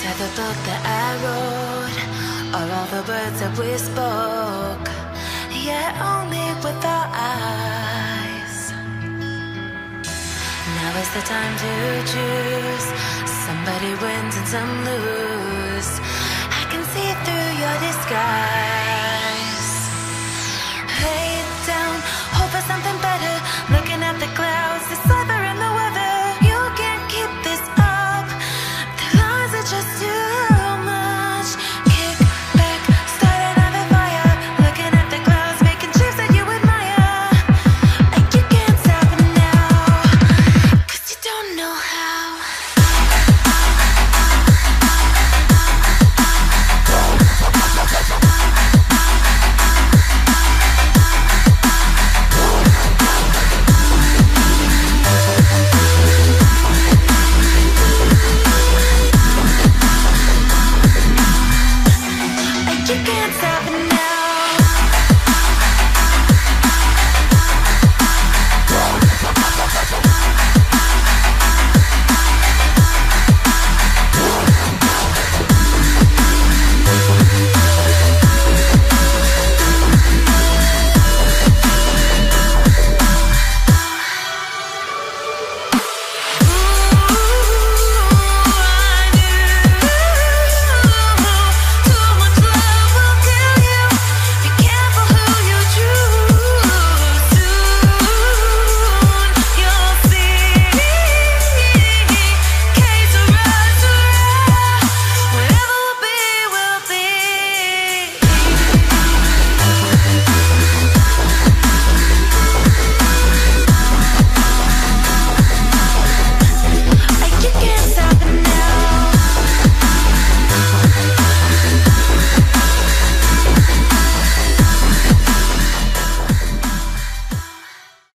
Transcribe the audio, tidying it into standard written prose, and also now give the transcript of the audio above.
Inside the book that I wrote are all the words that we spoke, yet only with our eyes. Now is the time to choose. Somebody wins and some lose. I can see through your disguise. Lay it down, hope for something better. Looking at the clouds, the sliver in the weather. You can't keep this up. The lies are just too much. Kick back, start another fire. Looking at the clouds, making shapes that you admire. And you can't stop now, 'cause you don't know how.